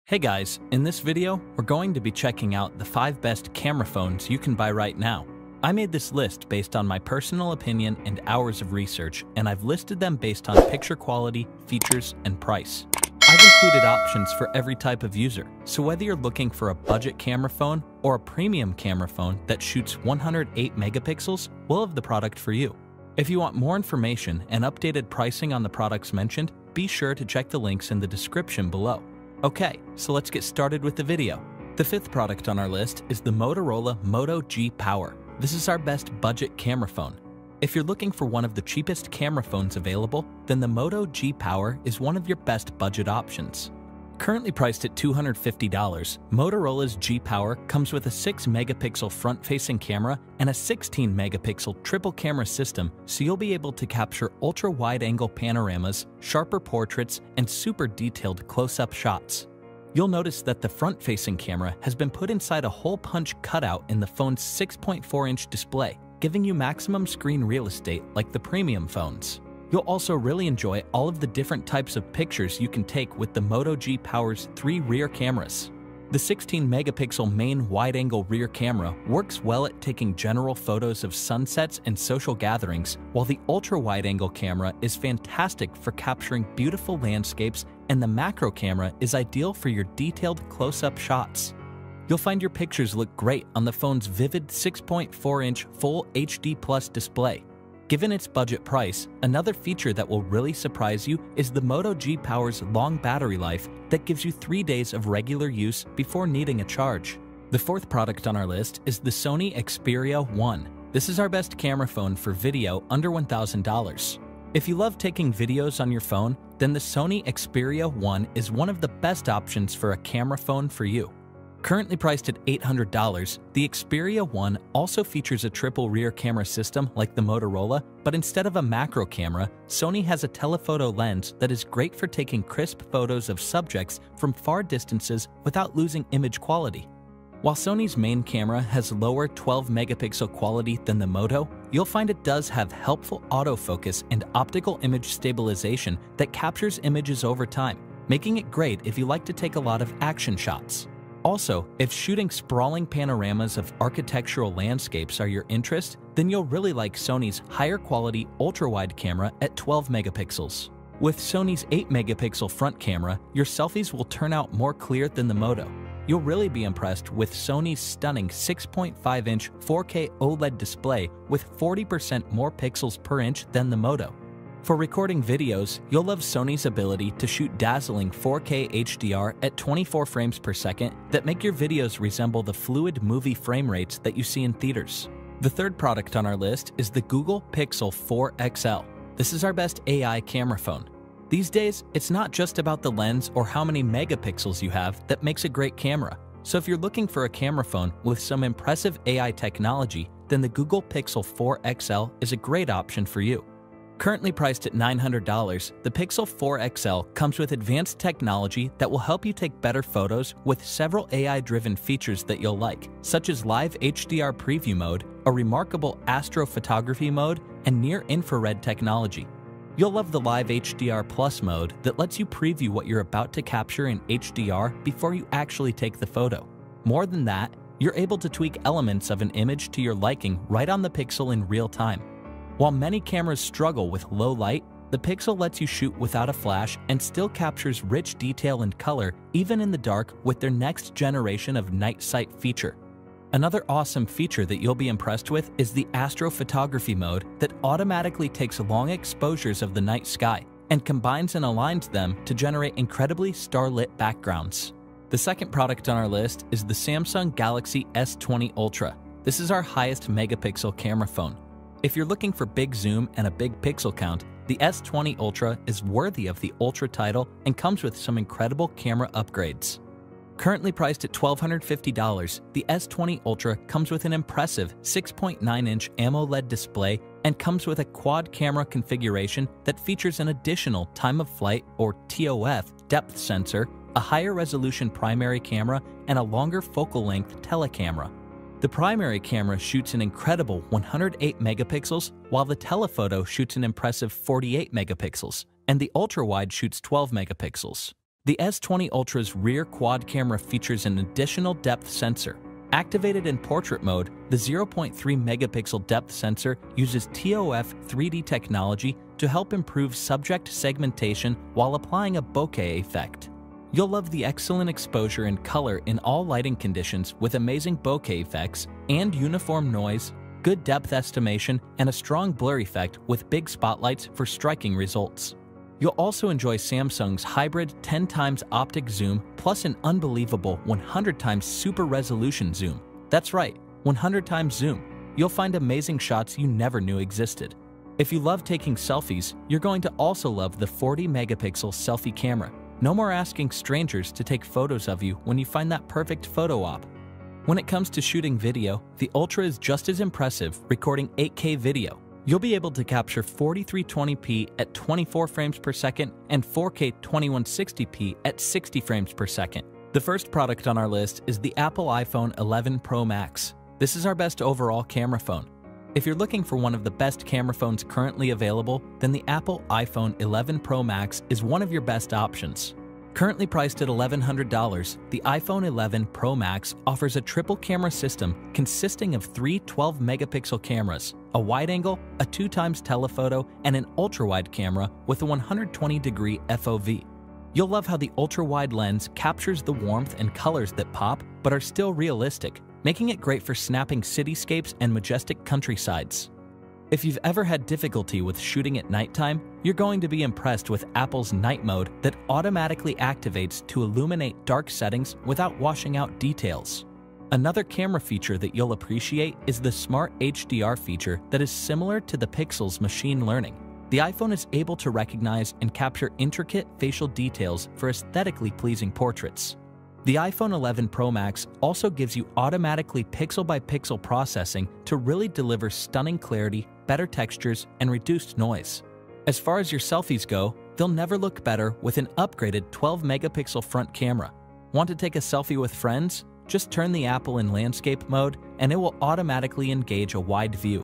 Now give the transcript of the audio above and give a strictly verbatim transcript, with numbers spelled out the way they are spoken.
Hey guys, in this video, we're going to be checking out the five best camera phones you can buy right now. I made this list based on my personal opinion and hours of research, and I've listed them based on picture quality, features, and price. I've included options for every type of user, so whether you're looking for a budget camera phone or a premium camera phone that shoots one hundred eight megapixels, we'll have the product for you. If you want more information and updated pricing on the products mentioned, be sure to check the links in the description below. Okay, so let's get started with the video. The fifth product on our list is the Motorola Moto G Power. This is our best budget camera phone. If you're looking for one of the cheapest camera phones available, then the Moto G Power is one of your best budget options. Currently priced at two hundred fifty dollars, Motorola's G Power comes with a six megapixel front-facing camera and a sixteen megapixel triple camera system, so you'll be able to capture ultra-wide-angle panoramas, sharper portraits, and super detailed close-up shots. You'll notice that the front-facing camera has been put inside a hole-punch cutout in the phone's six point four inch display, giving you maximum screen real estate like the premium phones. You'll also really enjoy all of the different types of pictures you can take with the Moto G Power's three rear cameras. The sixteen megapixel main wide-angle rear camera works well at taking general photos of sunsets and social gatherings, while the ultra-wide-angle camera is fantastic for capturing beautiful landscapes, and the macro camera is ideal for your detailed close-up shots. You'll find your pictures look great on the phone's vivid six point four inch Full H D Plus display. Given its budget price, another feature that will really surprise you is the Moto G Power's long battery life that gives you three days of regular use before needing a charge. The fourth product on our list is the Sony Xperia one. This is our best camera phone for video under one thousand dollars. If you love taking videos on your phone, then the Sony Xperia one is one of the best options for a camera phone for you. Currently priced at eight hundred dollars, the Xperia one also features a triple rear camera system like the Motorola, but instead of a macro camera, Sony has a telephoto lens that is great for taking crisp photos of subjects from far distances without losing image quality. While Sony's main camera has lower twelve megapixel quality than the Moto, you'll find it does have helpful autofocus and optical image stabilization that captures images over time, making it great if you like to take a lot of action shots. Also, if shooting sprawling panoramas of architectural landscapes are your interest, then you'll really like Sony's higher quality ultra-wide camera at twelve megapixels. With Sony's eight megapixel front camera, your selfies will turn out more clear than the Moto. You'll really be impressed with Sony's stunning six point five inch four K OLED display with forty percent more pixels per inch than the Moto. For recording videos, you'll love Sony's ability to shoot dazzling four K H D R at twenty-four frames per second that make your videos resemble the fluid movie frame rates that you see in theaters. The third product on our list is the Google Pixel four X L. This is our best A I camera phone. These days, it's not just about the lens or how many megapixels you have that makes a great camera. So if you're looking for a camera phone with some impressive A I technology, then the Google Pixel four X L is a great option for you. Currently priced at nine hundred dollars, the Pixel four X L comes with advanced technology that will help you take better photos with several A I-driven features that you'll like, such as live H D R preview mode, a remarkable astrophotography mode, and near-infrared technology. You'll love the live H D R Plus mode that lets you preview what you're about to capture in H D R before you actually take the photo. More than that, you're able to tweak elements of an image to your liking right on the Pixel in real time. While many cameras struggle with low light, the Pixel lets you shoot without a flash and still captures rich detail and color even in the dark with their next generation of night sight feature. Another awesome feature that you'll be impressed with is the astrophotography mode that automatically takes long exposures of the night sky and combines and aligns them to generate incredibly starlit backgrounds. The second product on our list is the Samsung Galaxy S twenty Ultra. This is our highest megapixel camera phone. If you're looking for big zoom and a big pixel count, the S twenty Ultra is worthy of the Ultra title and comes with some incredible camera upgrades. Currently priced at one thousand two hundred fifty dollars, the S twenty Ultra comes with an impressive six point nine inch AMOLED display and comes with a quad camera configuration that features an additional time of flight or T O F depth sensor, a higher resolution primary camera, and a longer focal length telecamera. The primary camera shoots an incredible one hundred eight megapixels, while the telephoto shoots an impressive forty-eight megapixels, and the ultra-wide shoots twelve megapixels. The S twenty Ultra's rear quad camera features an additional depth sensor. Activated in portrait mode, the zero point three megapixel depth sensor uses T O F three D technology to help improve subject segmentation while applying a bokeh effect. You'll love the excellent exposure and color in all lighting conditions with amazing bokeh effects and uniform noise, good depth estimation, and a strong blur effect with big spotlights for striking results. You'll also enjoy Samsung's hybrid ten times optic zoom plus an unbelievable one hundred times super resolution zoom. That's right, one hundred times zoom. You'll find amazing shots you never knew existed. If you love taking selfies, you're going to also love the forty megapixel selfie camera. No more asking strangers to take photos of you when you find that perfect photo op. When it comes to shooting video, the Ultra is just as impressive, recording eight K video. You'll be able to capture forty-three twenty p at twenty-four frames per second and four K twenty-one sixty p at sixty frames per second. The first product on our list is the Apple iPhone eleven Pro Max. This is our best overall camera phone. If you're looking for one of the best camera phones currently available, then the Apple iPhone eleven Pro Max is one of your best options. Currently priced at eleven hundred dollars, the iPhone eleven Pro Max offers a triple camera system consisting of three twelve megapixel cameras, a wide-angle, a two times telephoto, and an ultra-wide camera with a one hundred twenty degree F O V. You'll love how the ultra-wide lens captures the warmth and colors that pop but are still realistic, making it great for snapping cityscapes and majestic countrysides. If you've ever had difficulty with shooting at nighttime, you're going to be impressed with Apple's night mode that automatically activates to illuminate dark settings without washing out details. Another camera feature that you'll appreciate is the Smart H D R feature that is similar to the Pixel's machine learning. The iPhone is able to recognize and capture intricate facial details for aesthetically pleasing portraits. The iPhone eleven Pro Max also gives you automatically pixel-by-pixel processing to really deliver stunning clarity, better textures, and reduced noise. As far as your selfies go, they'll never look better with an upgraded twelve megapixel front camera. Want to take a selfie with friends? Just turn the Apple in landscape mode and it will automatically engage a wide view.